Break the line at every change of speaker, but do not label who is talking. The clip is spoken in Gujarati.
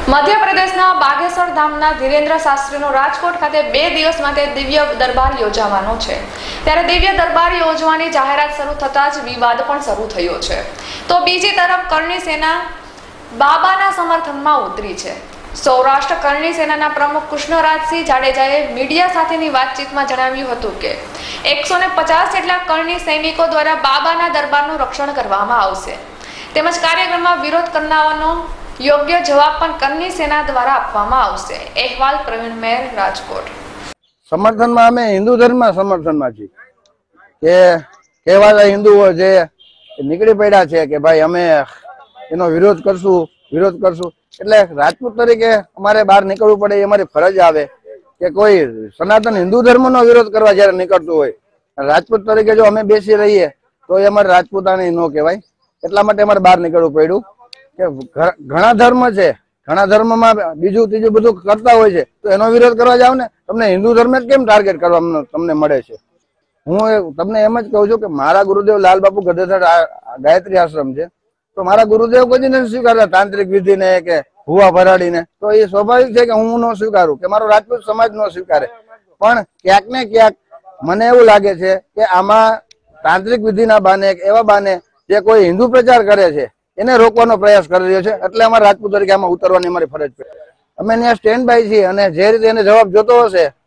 મધ્યપ્રદેશના બાગેશ્વર ધામના ધીરેન્દ્ર શાસ્ત્રીનો રાજકોટ ખાતે 2 દિવસ માટે દિવ્ય દરબાર યોજાવાનો છે। ત્યારે દિવ્ય દરબાર યોજવાની જાહેરાત શરૂ થતા જ વિવાદ પણ શરૂ થયો છે। તો બીજી તરફ કરણી સેના બાબાના સમર્થનમાં ઉતરી છે। સૌરાષ્ટ્ર કરણી સેનાના પ્રમુખ કૃષ્ણરાજસિંહ જાડેજાએ મીડિયા સાથેની વાતચીતમાં જણાવ્યું હતું કે 150 જેટલા કરણી સૈનિકો દ્વારા બાબાના દરબારનું રક્ષણ કરવામાં આવશે, તેમજ કાર્યક્રમમાં વિરોધ કરનારનો યોગ્ય જવાબ પણ કરણી સેના દ્વારા આપવામાં આવશે। અહેવાલ પ્રવીણ મેર, રાજકોટ।
સમર્થનમાં અમે હિન્દુ ધર્મ સમર્થનમાં છીએ કે કહેવાતા હિન્દુઓ જે નીકળી પડ્યા છે કે ભાઈ અમે એનો વિરોધ કરશું એટલે રાજપૂત તરીકે અમારે બહાર નીકળવું પડે, એ અમારી ફરજ આવે કે કોઈ સનાતન હિન્દુ ધર્મનો વિરોધ કરવા જયારે નીકળતું હોય, રાજપૂત તરીકે જો અમે બેસી રહીએ તો એ અમારે રાજપૂતાણી ન કહેવાય। એટલા માટે અમારે બહાર નીકળવું પડ્યું કે ઘણા ધર્મ છે, ઘણા ધર્મમાં બીજું ત્રીજું બધું કરતા હોય છે, તો એનો વિરોધ કરવા જાવ ને તમને હિન્દુ ધર્મ જ કેમ ટાર્ગેટ કરવા તમને મળે છે। હું તમને એમ જ કહું છું કે મારા ગુરુદેવ લાલ બાપુ ગધેસર ગાયત્રી આશ્રમ છે, તો મારા ગુરુદેવ કોઈ નથી સ્વીકારતા તાંત્રિક વિધિને કે ભૂવા ભરાડીને, તો એ સ્વાભાવિક છે કે હું ન સ્વીકારું કે મારો રાજપૂત સમાજ ન સ્વીકારે। પણ ક્યાંક ને ક્યાંક મને એવું લાગે છે કે આમાં તાંત્રિક વિધિના બાને એવા બાને જે કોઈ હિન્દુ પ્રચાર કરે છે એને રોકવાનો પ્રયાસ કરી રહ્યો છે, એટલે અમારા રાજપૂત તરીકે આમાં ઉતરવાની અમારી ફરજ છે। અમે ત્યાં સ્ટેન્ડ બાય છીએ અને જે રીતે એને જવાબ જોતો હશે